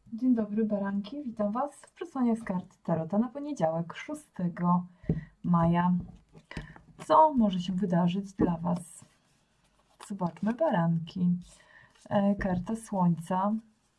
Dzień dobry, baranki. Witam Was w przesłaniach z kart Tarota na poniedziałek, 6 maja. Co może się wydarzyć dla Was? Zobaczmy, baranki. Karta Słońca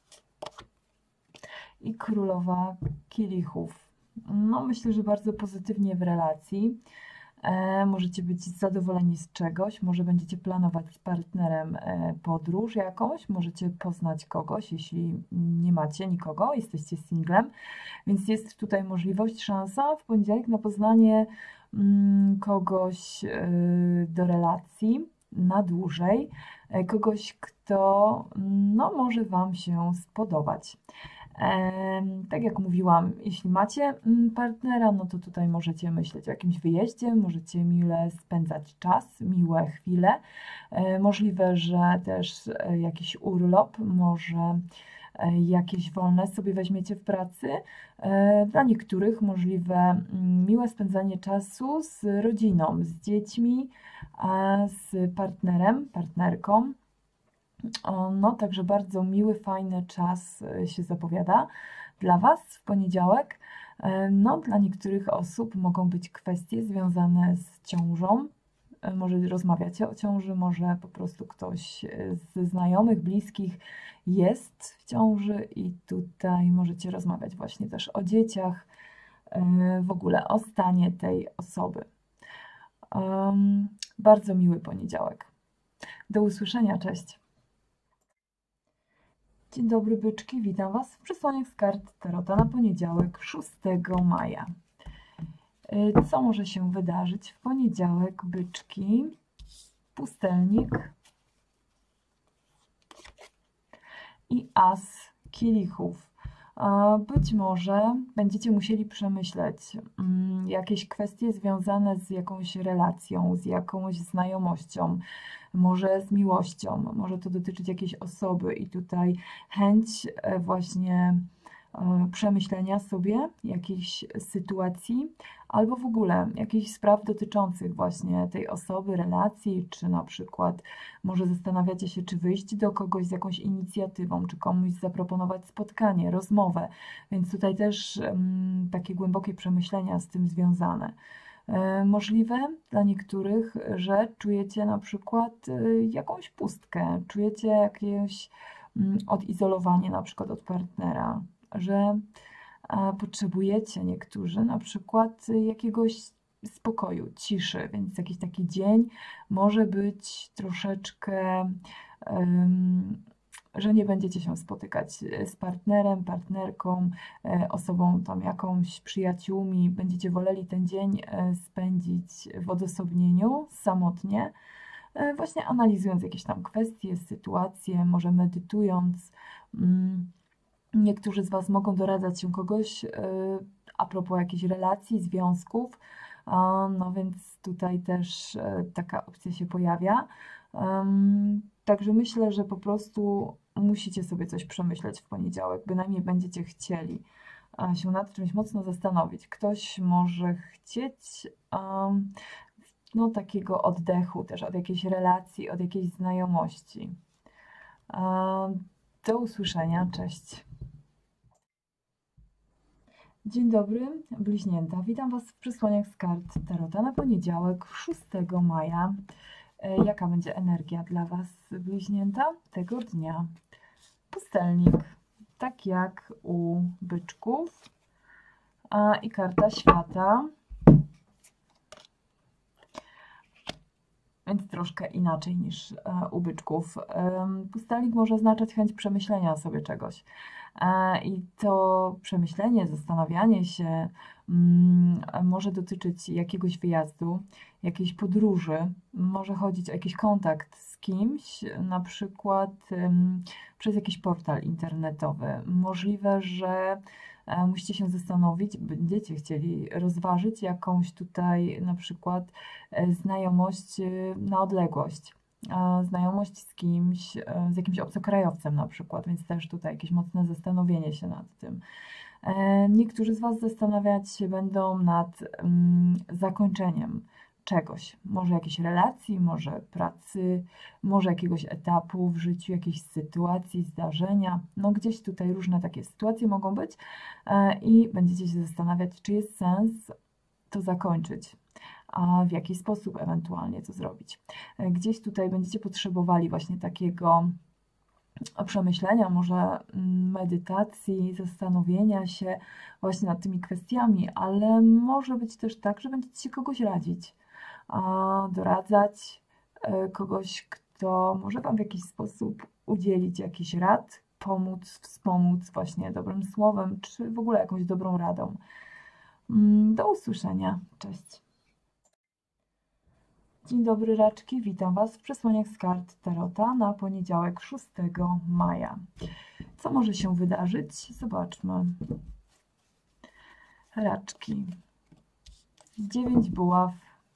i Królowa Kielichów. No, myślę, że bardzo pozytywnie w relacji. Możecie być zadowoleni z czegoś, może będziecie planować z partnerem podróż jakąś, możecie poznać kogoś, jeśli nie macie nikogo, jesteście singlem, więc jest tutaj możliwość, szansa w poniedziałek na poznanie kogoś do relacji na dłużej, kogoś, kto no, może Wam się spodobać. Tak jak mówiłam, jeśli macie partnera, no to tutaj możecie myśleć o jakimś wyjeździe, możecie mile spędzać czas, miłe chwile. Możliwe, że też jakiś urlop, może jakieś wolne sobie weźmiecie w pracy. Dla niektórych możliwe miłe spędzanie czasu z rodziną, z dziećmi, z partnerem, partnerką. No, także bardzo miły, fajny czas się zapowiada dla Was w poniedziałek. No, dla niektórych osób mogą być kwestie związane z ciążą. Może rozmawiacie o ciąży, może po prostu ktoś ze znajomych, bliskich jest w ciąży i tutaj możecie rozmawiać właśnie też o dzieciach, w ogóle o stanie tej osoby. Bardzo miły poniedziałek. Do usłyszenia, cześć. Dzień dobry, byczki, witam Was w przesłaniach z kart Tarota na poniedziałek, 6 maja. Co może się wydarzyć w poniedziałek, byczki? Pustelnik i as kielichów. Być może będziecie musieli przemyśleć jakieś kwestie związane z jakąś relacją, z jakąś znajomością, może z miłością, może to dotyczyć jakiejś osoby i tutaj chęć właśnie przemyślenia sobie jakiejś sytuacji albo w ogóle jakichś spraw dotyczących właśnie tej osoby, relacji, czy na przykład może zastanawiacie się, czy wyjść do kogoś z jakąś inicjatywą, czy komuś zaproponować spotkanie, rozmowę, więc tutaj też takie głębokie przemyślenia z tym związane. Możliwe dla niektórych, że czujecie na przykład jakąś pustkę, czujecie jakieś odizolowanie na przykład od partnera, że potrzebujecie niektórzy na przykład jakiegoś spokoju, ciszy, więc jakiś taki dzień może być troszeczkę, że nie będziecie się spotykać z partnerem, partnerką, osobą tam jakąś, przyjaciółmi, będziecie woleli ten dzień spędzić w odosobnieniu, samotnie, właśnie analizując jakieś tam kwestie, sytuacje, może medytując. Niektórzy z Was mogą doradzać się kogoś a propos jakichś relacji, związków, no więc tutaj też taka opcja się pojawia. Także myślę, że po prostu musicie sobie coś przemyśleć w poniedziałek, bynajmniej będziecie chcieli się nad czymś mocno zastanowić. Ktoś może chcieć no, takiego oddechu też od jakiejś relacji, od jakiejś znajomości. Do usłyszenia, cześć. Dzień dobry, bliźnięta. Witam Was w przesłaniach z kart Tarota na poniedziałek, 6 maja. Jaka będzie energia dla Was, bliźnięta, tego dnia? Pustelnik, tak jak u byczków, i karta świata, więc troszkę inaczej niż u byczków. Pustelnik może oznaczać chęć przemyślenia sobie czegoś. I to przemyślenie, zastanawianie się może dotyczyć jakiegoś wyjazdu, jakiejś podróży, może chodzić o jakiś kontakt z kimś, na przykład przez jakiś portal internetowy. Możliwe, że musicie się zastanowić, będziecie chcieli rozważyć jakąś tutaj na przykład znajomość na odległość. Znajomość z kimś, z jakimś obcokrajowcem na przykład, więc też tutaj jakieś mocne zastanowienie się nad tym. Niektórzy z Was zastanawiać się będą nad zakończeniem czegoś. Może jakiejś relacji, może pracy, może jakiegoś etapu w życiu, jakiejś sytuacji, zdarzenia. No gdzieś tutaj różne takie sytuacje mogą być i będziecie się zastanawiać, czy jest sens to zakończyć, a w jaki sposób ewentualnie to zrobić. Gdzieś tutaj będziecie potrzebowali właśnie takiego przemyślenia, może medytacji, zastanowienia się właśnie nad tymi kwestiami, ale może być też tak, że będziecie się kogoś radzić, doradzać, kogoś, kto może Wam w jakiś sposób udzielić jakichś rad, pomóc, wspomóc właśnie dobrym słowem, czy w ogóle jakąś dobrą radą. Do usłyszenia. Cześć. Dzień dobry raczki, witam Was w przesłaniach z kart Tarota na poniedziałek 6 maja. Co może się wydarzyć? Zobaczmy. Raczki. 9 buław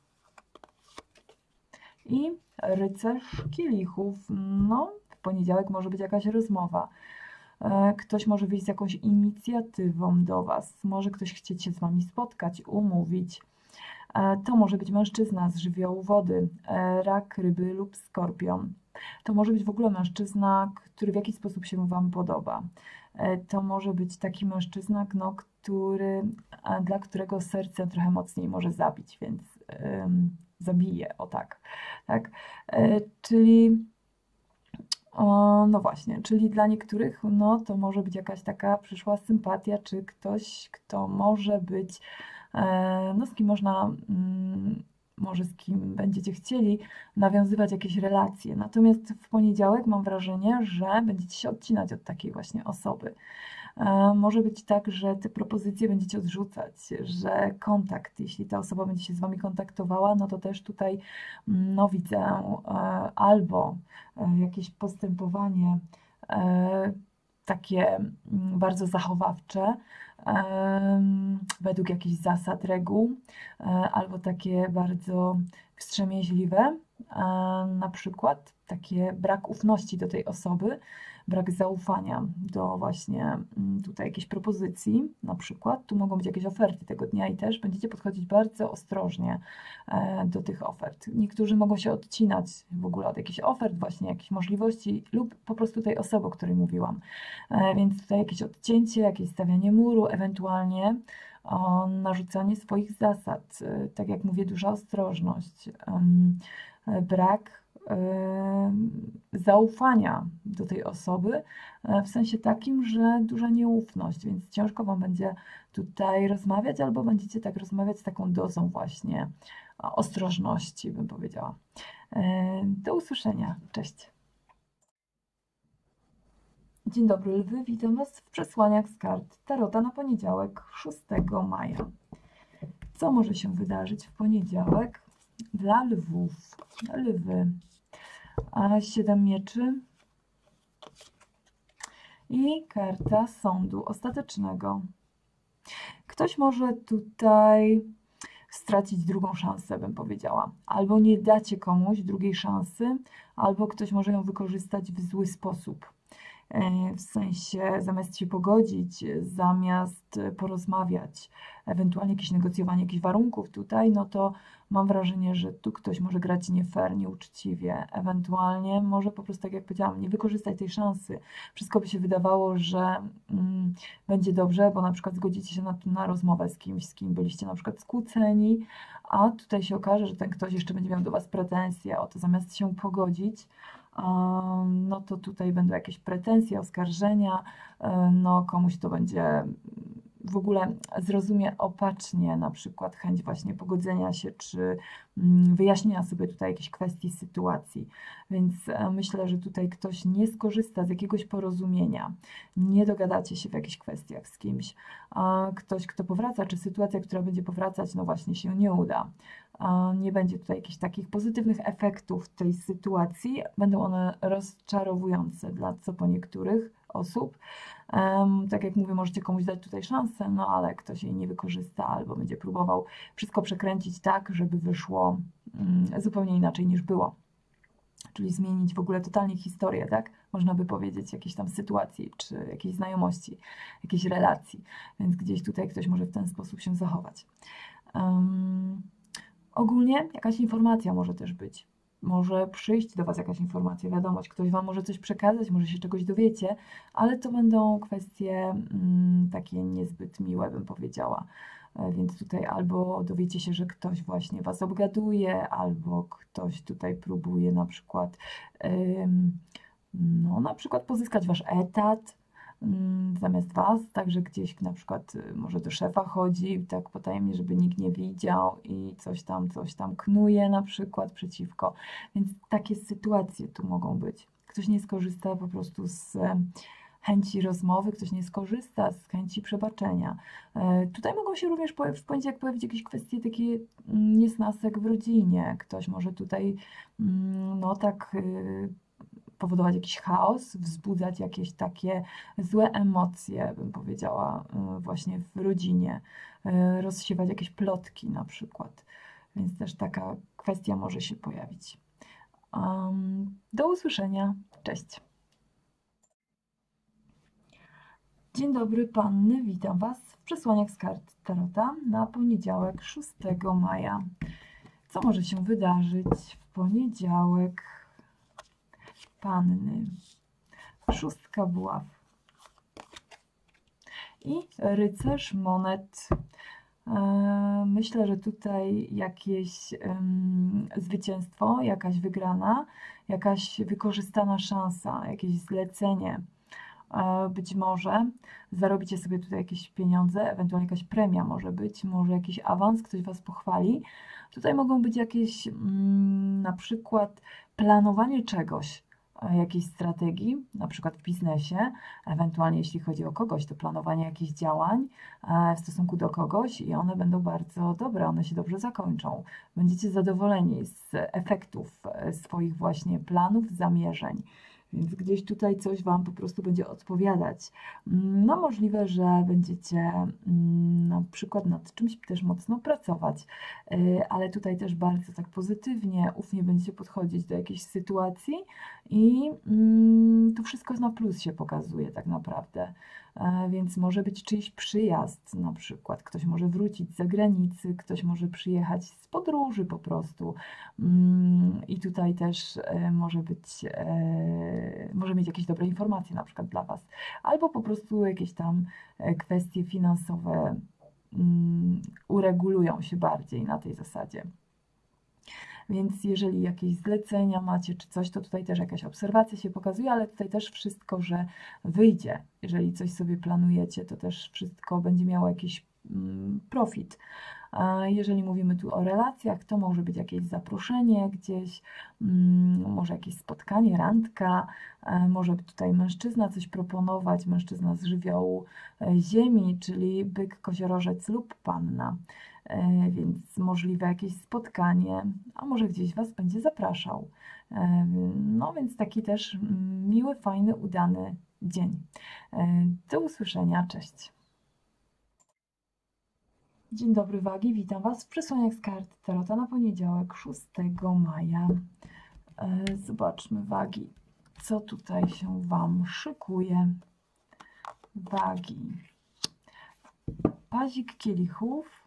i rycerz kielichów. No, w poniedziałek może być jakaś rozmowa. Ktoś może wyjść z jakąś inicjatywą do Was. Może ktoś chcieć się z Wami spotkać, umówić. To może być mężczyzna z żywiołu wody, rak, ryby lub skorpion. To może być w ogóle mężczyzna, który w jakiś sposób się Wam podoba. To może być taki mężczyzna, no, dla którego serce trochę mocniej może zabić, więc zabije, o tak. Tak? Czyli no właśnie, czyli dla niektórych no, to może być jakaś taka przyszła sympatia, czy ktoś, kto może być, no z kim można, może z kim będziecie chcieli nawiązywać jakieś relacje. Natomiast w poniedziałek mam wrażenie, że będziecie się odcinać od takiej właśnie osoby. Może być tak, że te propozycje będziecie odrzucać, że kontakt, jeśli ta osoba będzie się z Wami kontaktowała, no to też tutaj no, widzę albo jakieś postępowanie takie bardzo zachowawcze, według jakichś zasad, reguł, albo takie bardzo wstrzemięźliwe, na przykład takie brak ufności do tej osoby, brak zaufania do właśnie tutaj jakiejś propozycji, na przykład. Tu mogą być jakieś oferty tego dnia i też będziecie podchodzić bardzo ostrożnie do tych ofert. Niektórzy mogą się odcinać w ogóle od jakichś ofert, właśnie jakichś możliwości lub po prostu tej osoby, o której mówiłam. Więc tutaj jakieś odcięcie, jakieś stawianie muru, ewentualnie narzucanie swoich zasad. Tak jak mówię, duża ostrożność, brak zaufania do tej osoby, w sensie takim, że duża nieufność, więc ciężko Wam będzie tutaj rozmawiać, albo będziecie tak rozmawiać z taką dozą właśnie ostrożności, bym powiedziała. Do usłyszenia. Cześć. Dzień dobry lwy, witam Was w przesłaniach z kart Tarota na poniedziałek 6 maja. Co może się wydarzyć w poniedziałek dla lwów? Lwy. 7 mieczy i karta sądu ostatecznego. Ktoś może tutaj stracić drugą szansę, bym powiedziała. Albo nie dacie komuś drugiej szansy, albo ktoś może ją wykorzystać w zły sposób. W sensie zamiast się pogodzić, zamiast porozmawiać, ewentualnie jakieś negocjowanie jakichś warunków tutaj, no to mam wrażenie, że tu ktoś może grać nie fair, nieuczciwie, ewentualnie może po prostu, tak jak powiedziałam, nie wykorzystać tej szansy. Wszystko by się wydawało, że będzie dobrze, bo na przykład zgodzicie się na rozmowę z kimś, z kim byliście na przykład skłóceni, a tutaj się okaże, że ten ktoś jeszcze będzie miał do Was pretensje o to, zamiast się pogodzić, no to tutaj będą jakieś pretensje, oskarżenia, no komuś to będzie w ogóle zrozumie opacznie na przykład chęć właśnie pogodzenia się, czy wyjaśnienia sobie tutaj jakichś kwestii, sytuacji. Więc myślę, że tutaj ktoś nie skorzysta z jakiegoś porozumienia, nie dogadacie się w jakichś kwestiach z kimś. Ktoś, kto powraca, czy sytuacja, która będzie powracać, no właśnie się nie uda. Nie będzie tutaj jakichś takich pozytywnych efektów tej sytuacji. Będą one rozczarowujące dla co po niektórych osób. Tak jak mówię, możecie komuś dać tutaj szansę, no ale ktoś jej nie wykorzysta albo będzie próbował wszystko przekręcić tak, żeby wyszło zupełnie inaczej niż było. Czyli zmienić w ogóle totalnie historię, tak? Można by powiedzieć, jakiejś tam sytuacji, czy jakiejś znajomości, jakiejś relacji. Więc gdzieś tutaj ktoś może w ten sposób się zachować. Ogólnie jakaś informacja może też być. Może przyjść do Was jakaś informacja, wiadomość, ktoś Wam może coś przekazać, może się czegoś dowiecie, ale to będą kwestie takie niezbyt miłe, bym powiedziała. Więc tutaj albo dowiecie się, że ktoś właśnie Was obgaduje, albo ktoś tutaj próbuje na przykład, no, na przykład pozyskać Wasz etat zamiast Was, także gdzieś na przykład może do szefa chodzi, tak potajemnie, żeby nikt nie widział i coś tam knuje na przykład przeciwko. Więc takie sytuacje tu mogą być. Ktoś nie skorzysta po prostu z chęci rozmowy, ktoś nie skorzysta z chęci przebaczenia. Tutaj mogą się również w poniedziałek pojawić jakieś kwestie takie niesnasek w rodzinie. Ktoś może tutaj no tak powodować jakiś chaos, wzbudzać jakieś takie złe emocje, bym powiedziała, właśnie w rodzinie, rozsiewać jakieś plotki na przykład. Więc też taka kwestia może się pojawić. Do usłyszenia. Cześć. Dzień dobry panny, witam Was w przesłaniach z kart Tarota na poniedziałek 6 maja. Co może się wydarzyć w poniedziałek? Panny. 6 buław. I rycerz monet. Myślę, że tutaj jakieś zwycięstwo, jakaś wygrana, jakaś wykorzystana szansa, jakieś zlecenie. Być może zarobicie sobie tutaj jakieś pieniądze, ewentualnie jakaś premia może być, może jakiś awans, ktoś Was pochwali. Tutaj mogą być jakieś na przykład planowanie czegoś, jakiejś strategii, na przykład w biznesie, ewentualnie jeśli chodzi o kogoś, to planowanie jakichś działań w stosunku do kogoś i one będą bardzo dobre, one się dobrze zakończą. Będziecie zadowoleni z efektów swoich właśnie planów, zamierzeń. Więc gdzieś tutaj coś Wam po prostu będzie odpowiadać. No możliwe, że będziecie na przykład nad czymś też mocno pracować, ale tutaj też bardzo tak pozytywnie, ufnie będziecie podchodzić do jakiejś sytuacji i to wszystko na plus się pokazuje tak naprawdę. Więc może być czyjś przyjazd na przykład, ktoś może wrócić z zagranicy, ktoś może przyjechać z podróży po prostu i tutaj też może mieć jakieś dobre informacje na przykład dla Was, albo po prostu jakieś tam kwestie finansowe uregulują się bardziej na tej zasadzie. Więc jeżeli jakieś zlecenia macie czy coś, to tutaj też jakaś obserwacja się pokazuje, ale tutaj też wszystko, że wyjdzie. Jeżeli coś sobie planujecie, to też wszystko będzie miało jakiś profit. Jeżeli mówimy tu o relacjach, to może być jakieś zaproszenie gdzieś, może jakieś spotkanie, randka, może tutaj mężczyzna coś proponować, mężczyzna z żywiołu ziemi, czyli byk, koziorożec lub panna. Więc możliwe jakieś spotkanie, a może gdzieś Was będzie zapraszał. No więc taki też miły, fajny, udany dzień. Do usłyszenia, cześć. Dzień dobry wagi, witam Was w przesłaniach z kart Tarota na poniedziałek 6 maja. Zobaczmy wagi, co tutaj się Wam szykuje. Wagi. Pazik kielichów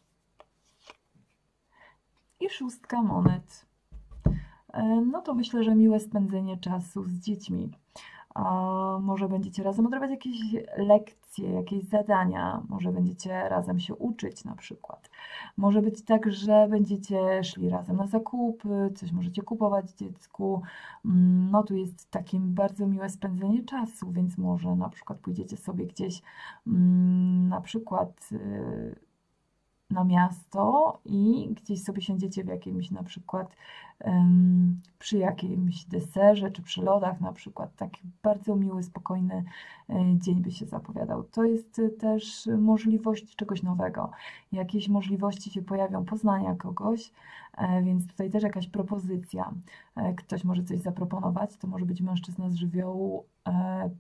i 6 monet. No to myślę, że miłe spędzenie czasu z dziećmi. Może będziecie razem odrabiać jakieś lekcje, jakieś zadania, może będziecie razem się uczyć na przykład. Może być tak, że będziecie szli razem na zakupy, coś możecie kupować dziecku. No tu jest takie bardzo miłe spędzenie czasu, więc może na przykład pójdziecie sobie gdzieś na przykład na miasto i gdzieś sobie siądziecie w jakimś na przykład przy jakimś deserze czy przy lodach na przykład. Taki bardzo miły, spokojny dzień by się zapowiadał. To jest też możliwość czegoś nowego. Jakieś możliwości się pojawią poznania kogoś, więc tutaj też jakaś propozycja. Ktoś może coś zaproponować, to może być mężczyzna z żywiołu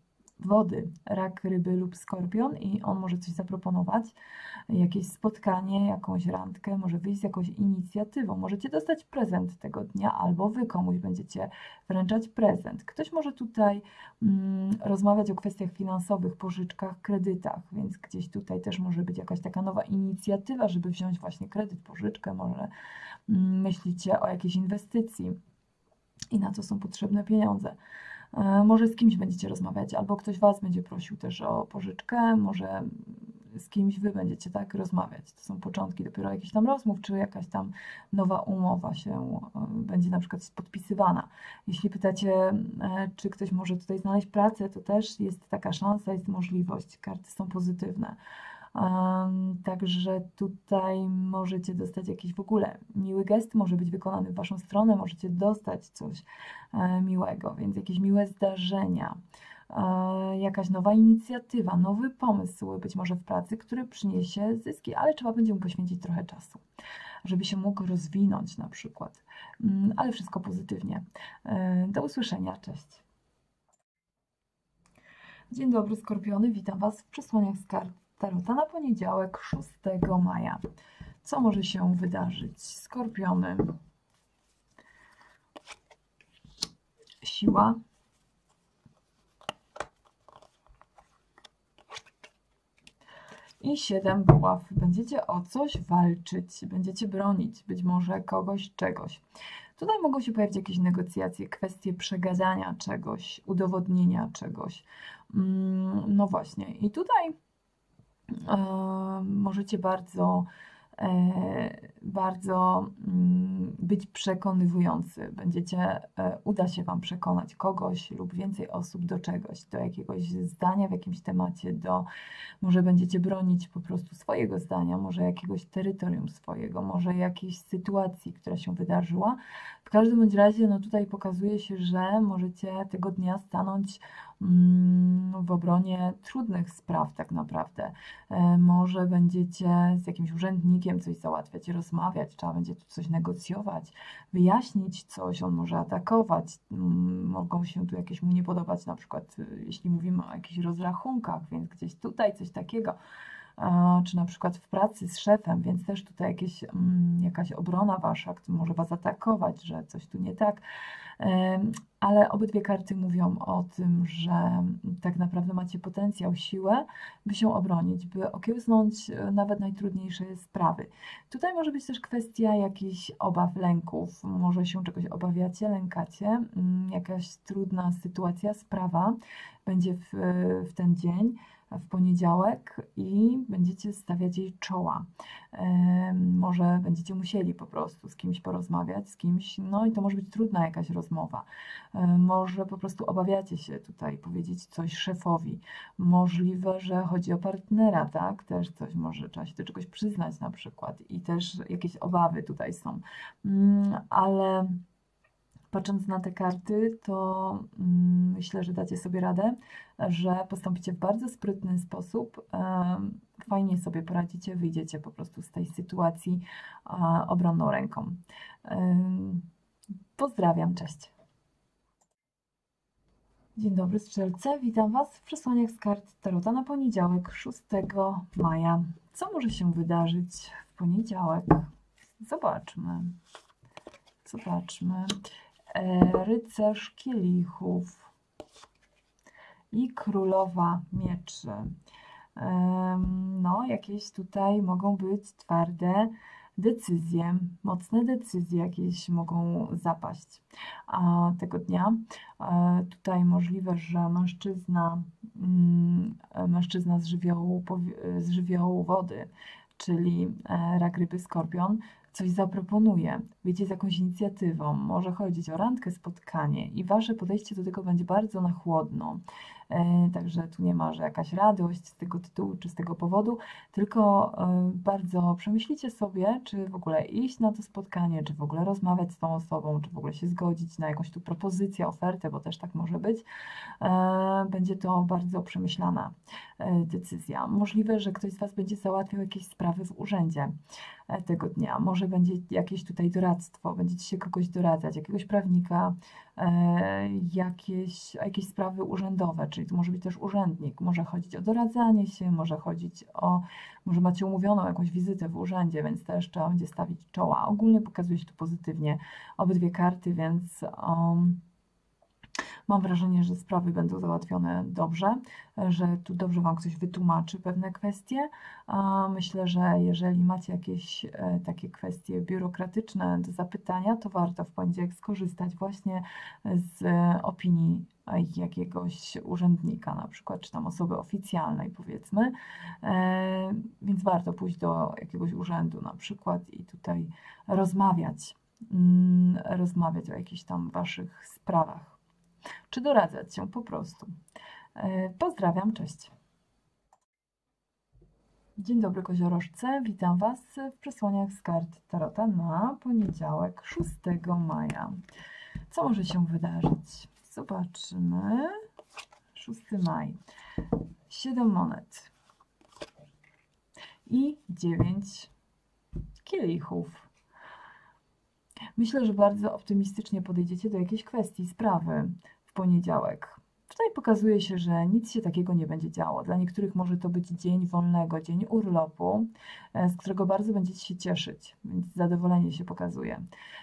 wody, rak, ryby lub skorpion i on może coś zaproponować, jakieś spotkanie, jakąś randkę, może wyjść z jakąś inicjatywą, możecie dostać prezent tego dnia albo wy komuś będziecie wręczać prezent. Ktoś może tutaj rozmawiać o kwestiach finansowych, pożyczkach, kredytach, więc gdzieś tutaj też może być jakaś taka nowa inicjatywa, żeby wziąć właśnie kredyt, pożyczkę, może myślicie o jakiejś inwestycji i na co są potrzebne pieniądze. Może z kimś będziecie rozmawiać, albo ktoś Was będzie prosił też o pożyczkę, może z kimś Wy będziecie tak rozmawiać. To są początki dopiero jakichś tam rozmów, czy jakaś tam nowa umowa się będzie na przykład podpisywana. Jeśli pytacie, czy ktoś może tutaj znaleźć pracę, to też jest taka szansa, jest możliwość. Karty są pozytywne. Także tutaj możecie dostać jakiś w ogóle miły gest, może być wykonany w Waszą stronę, możecie dostać coś miłego, więc jakieś miłe zdarzenia, jakaś nowa inicjatywa, nowy pomysł być może w pracy, który przyniesie zyski, ale trzeba będzie mu poświęcić trochę czasu, żeby się mógł rozwinąć na przykład, ale wszystko pozytywnie. Do usłyszenia, cześć. Dzień dobry Skorpiony, witam Was w przesłaniach z kart Tarota na poniedziałek 6 maja. Co może się wydarzyć? Skorpiony. Siła. I 7 buław. Będziecie o coś walczyć, będziecie bronić być może kogoś, czegoś. Tutaj mogą się pojawić jakieś negocjacje, kwestie przegadania czegoś, udowodnienia czegoś. No właśnie. I tutaj możecie bardzo być przekonywujący. Uda się Wam przekonać kogoś lub więcej osób do czegoś, do jakiegoś zdania w jakimś temacie, może będziecie bronić po prostu swojego zdania, może jakiegoś terytorium swojego, może jakiejś sytuacji, która się wydarzyła. W każdym bądź razie, no tutaj pokazuje się, że możecie tego dnia stanąć w obronie trudnych spraw tak naprawdę. Może będziecie z jakimś urzędnikiem coś załatwiać, rozmawiać, trzeba będzie tu coś negocjować, wyjaśnić coś, on może atakować, mogą się tu jakieś mu nie podobać, na przykład jeśli mówimy o jakichś rozrachunkach, więc gdzieś tutaj coś takiego, czy na przykład w pracy z szefem, więc też tutaj jakaś obrona Wasza, który może Was atakować, że coś tu nie tak. Ale obydwie karty mówią o tym, że tak naprawdę macie potencjał, siłę, by się obronić, by okiełznąć nawet najtrudniejsze sprawy. Tutaj może być też kwestia jakichś obaw, lęków, może się czegoś obawiacie, lękacie, jakaś trudna sytuacja, sprawa będzie w ten dzień, w poniedziałek i będziecie stawiać jej czoła. Może będziecie musieli po prostu z kimś porozmawiać, z kimś, no i to może być trudna jakaś rozmowa. Może po prostu obawiacie się tutaj powiedzieć coś szefowi. Możliwe, że chodzi o partnera, tak? Też coś może trzeba się do czegoś przyznać na przykład i też jakieś obawy tutaj są. Ale patrząc na te karty, to myślę, że dacie sobie radę, że postąpicie w bardzo sprytny sposób, fajnie sobie poradzicie, wyjdziecie po prostu z tej sytuacji obronną ręką. Pozdrawiam, cześć. Dzień dobry Strzelce, witam Was w przesłaniach z kart Tarota na poniedziałek 6 maja. Co może się wydarzyć w poniedziałek? Zobaczmy. Rycerz kielichów i królowa mieczy. No, jakieś tutaj mogą być twarde decyzje, mocne decyzje jakieś mogą zapaść tego dnia. Tutaj możliwe, że mężczyzna z żywiołu wody, czyli rak, ryby, skorpion, coś zaproponuje, wyjdzie z jakąś inicjatywą, może chodzić o randkę, spotkanie i Wasze podejście do tego będzie bardzo na chłodno. Także tu nie ma, że jakaś radość z tego tytułu czy z tego powodu, tylko bardzo przemyślicie sobie, czy w ogóle iść na to spotkanie, czy w ogóle rozmawiać z tą osobą, czy w ogóle się zgodzić na jakąś tu propozycję, ofertę, bo też tak może być. Będzie to bardzo przemyślana decyzja. Możliwe, że ktoś z Was będzie załatwiał jakieś sprawy w urzędzie tego dnia. Może będzie jakieś tutaj doradztwo, będziecie się kogoś doradzać, jakiegoś prawnika, jakieś sprawy urzędowe, czyli to może być też urzędnik, może chodzić o doradzanie się, może macie umówioną jakąś wizytę w urzędzie, więc też trzeba będzie stawić czoła. Ogólnie pokazuje się tu pozytywnie obydwie karty, więc mam wrażenie, że sprawy będą załatwione dobrze, że tu dobrze Wam ktoś wytłumaczy pewne kwestie. Myślę, że jeżeli macie jakieś takie kwestie biurokratyczne do zapytania, to warto w poniedziałek skorzystać właśnie z opinii jakiegoś urzędnika, na przykład, czy tam osoby oficjalnej, powiedzmy. Więc warto pójść do jakiegoś urzędu na przykład i tutaj rozmawiać o jakichś tam Waszych sprawach, czy doradzać się po prostu. Pozdrawiam, cześć. Dzień dobry koziorożce, witam Was w przesłaniach z kart Tarota na poniedziałek 6 maja. Co może się wydarzyć? Zobaczymy. 6 maj. 7 monet i 9 kielichów. Myślę, że bardzo optymistycznie podejdziecie do jakiejś kwestii, sprawy w poniedziałek. Tutaj pokazuje się, że nic się takiego nie będzie działo. Dla niektórych może to być dzień wolnego, dzień urlopu, z którego bardzo będziecie się cieszyć, więc zadowolenie się pokazuje.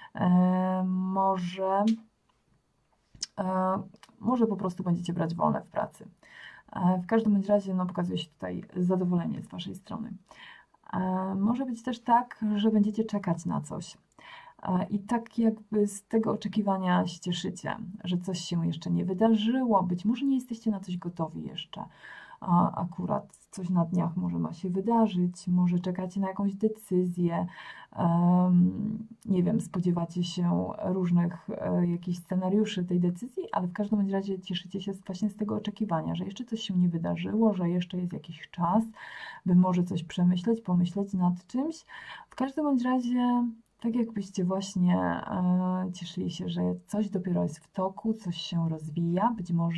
Może po prostu będziecie brać wolne w pracy. W każdym bądź razie pokazuje się tutaj zadowolenie z Waszej strony. Może być też tak, że będziecie czekać na coś. I tak jakby z tego oczekiwania się cieszycie, że coś się jeszcze nie wydarzyło, być może nie jesteście na coś gotowi jeszcze. Akurat coś na dniach może ma się wydarzyć, może czekacie na jakąś decyzję, nie wiem, spodziewacie się różnych jakichś scenariuszy tej decyzji, ale w każdym bądź razie cieszycie się właśnie z tego oczekiwania, że jeszcze coś się nie wydarzyło, że jeszcze jest jakiś czas, by może coś przemyśleć, pomyśleć nad czymś. W każdym bądź razie tak jakbyście właśnie cieszyli się, że coś dopiero jest w toku, coś się rozwija,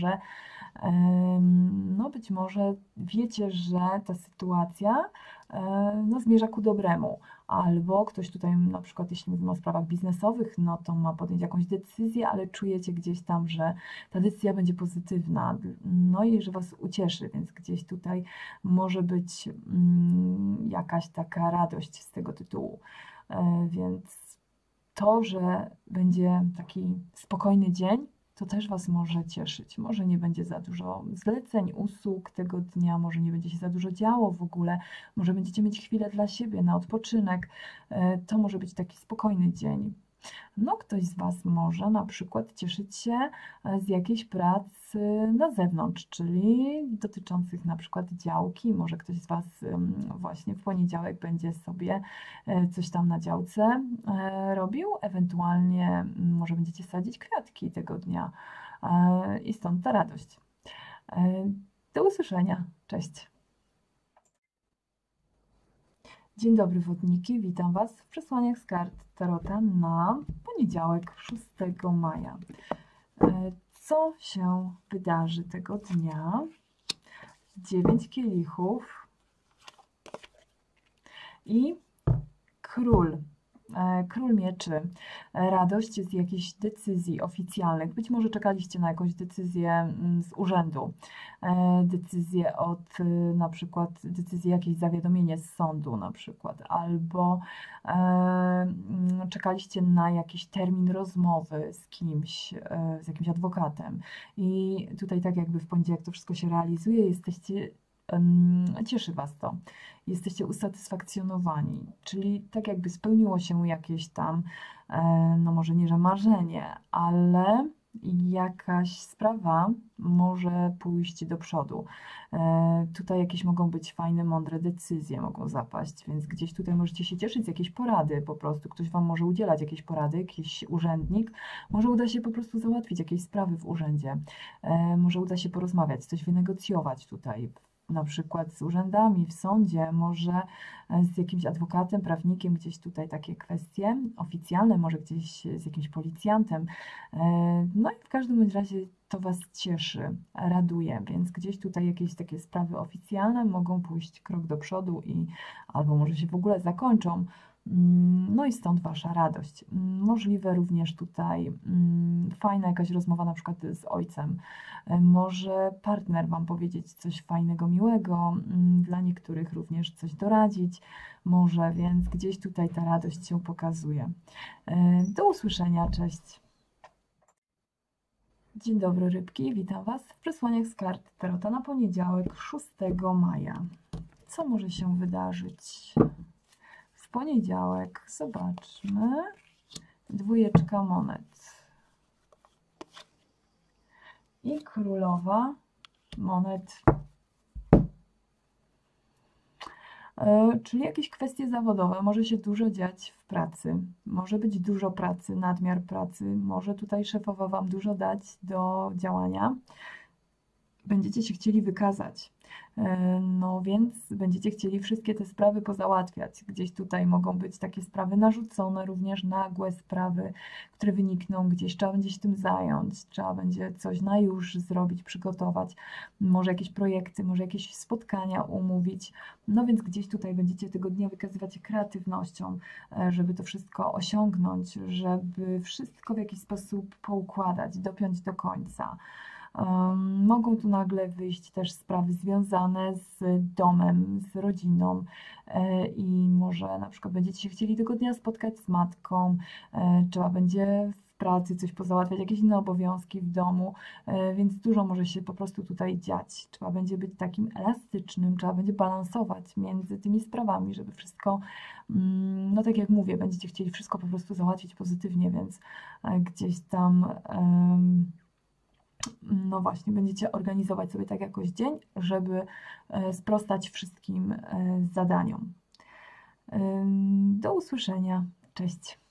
być może wiecie, że ta sytuacja zmierza ku dobremu, albo ktoś tutaj na przykład, jeśli mówimy o sprawach biznesowych, no to ma podjąć jakąś decyzję, ale czujecie gdzieś tam, że ta decyzja będzie pozytywna, no i że Was ucieszy, więc gdzieś tutaj może być jakaś taka radość z tego tytułu. Więc to, że będzie taki spokojny dzień, to też Was może cieszyć. Może nie będzie za dużo zleceń, usług tego dnia, może nie będzie się za dużo działo w ogóle, może będziecie mieć chwilę dla siebie na odpoczynek. To może być taki spokojny dzień. No, ktoś z Was może na przykład cieszyć się z jakiejś pracy na zewnątrz, czyli dotyczących na przykład działki. Może ktoś z Was właśnie w poniedziałek będzie sobie coś tam na działce robił, ewentualnie może będziecie sadzić kwiatki tego dnia i stąd ta radość. Do usłyszenia. Cześć. Dzień dobry wodniki, witam Was w przesłaniach z kart Tarota na poniedziałek 6 maja. Co się wydarzy tego dnia? 9 kielichów i król. Król mieczy, radość z jakichś decyzji oficjalnych. Być może czekaliście na jakąś decyzję z urzędu, decyzję na przykład decyzję, jakieś zawiadomienie z sądu na przykład, albo czekaliście na jakiś termin rozmowy z kimś, z jakimś adwokatem. I tutaj tak jakby w poniedziałek to wszystko się realizuje, cieszy Was to. Jesteście usatysfakcjonowani, czyli tak jakby spełniło się jakieś tam, no może nie, że marzenie, ale jakaś sprawa może pójść do przodu. Tutaj jakieś mogą być fajne, mądre decyzje mogą zapaść, więc gdzieś tutaj możecie się cieszyć z jakiejś porady po prostu. Ktoś Wam może udzielać jakiejś porady, jakiś urzędnik. Może uda się po prostu załatwić jakieś sprawy w urzędzie. Może uda się porozmawiać, coś wynegocjować tutaj, na przykład z urzędami, w sądzie, może z jakimś adwokatem, prawnikiem, gdzieś tutaj takie kwestie oficjalne, może gdzieś z jakimś policjantem. No i w każdym bądź razie to Was cieszy, raduje, więc gdzieś tutaj jakieś takie sprawy oficjalne mogą pójść krok do przodu albo może się w ogóle zakończą. No i stąd Wasza radość. Możliwe również tutaj fajna jakaś rozmowa na przykład z ojcem. Może partner Wam powiedzieć coś fajnego, miłego, dla niektórych również coś doradzić może, więc gdzieś tutaj ta radość się pokazuje. Do usłyszenia, cześć. Dzień dobry rybki, witam Was w przesłaniach z kart Tarota na poniedziałek 6 maja. Co może się wydarzyć w poniedziałek? Zobaczmy. Dwójeczka monet i królowa monet. Czyli jakieś kwestie zawodowe, może się dużo dziać w pracy, może być dużo pracy, nadmiar pracy, może tutaj szefowa Wam dużo dać do działania. Będziecie się chcieli wykazać, no więc będziecie chcieli wszystkie te sprawy pozałatwiać. Gdzieś tutaj mogą być takie sprawy narzucone, również nagłe sprawy, które wynikną gdzieś, trzeba będzie się tym zająć, trzeba będzie coś na już zrobić, przygotować, może jakieś projekty, może jakieś spotkania umówić, no więc gdzieś tutaj będziecie tego dnia wykazywać się kreatywnością, żeby to wszystko osiągnąć, żeby wszystko w jakiś sposób poukładać, dopiąć do końca. Mogą tu nagle wyjść też sprawy związane z domem, z rodziną i może na przykład będziecie się chcieli tego dnia spotkać z matką, trzeba będzie w pracy coś pozałatwiać, jakieś inne obowiązki w domu, więc dużo może się po prostu tutaj dziać. Trzeba będzie być takim elastycznym, trzeba będzie balansować między tymi sprawami, żeby wszystko, no tak jak mówię, będziecie chcieli wszystko po prostu załatwić pozytywnie, więc gdzieś tam no właśnie, będziecie organizować sobie tak jakoś dzień, żeby sprostać wszystkim zadaniom. Do usłyszenia. Cześć.